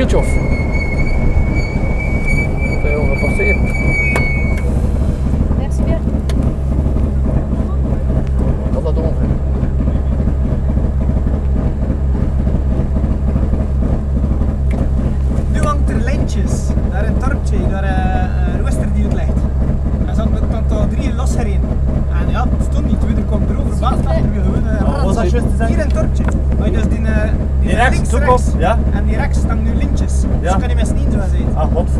minuutje of 200 gepasseerd. Merci bien. Wat dat ongeveer. Nu hangt er lijntjes naar een torpje, naar een rooster die het legt. En ze hadden 3 losgereden. En ja, het stond niet, er kwam erover, baas lag er gewoon. Wat was dat juist te zeggen? Hier een torpje. Maar dus die rechts, links, zo rechts. komt, ja. En die rechts staan nu lintjes. Ja. Dus kan je met z'n zo zijn. Ah, wat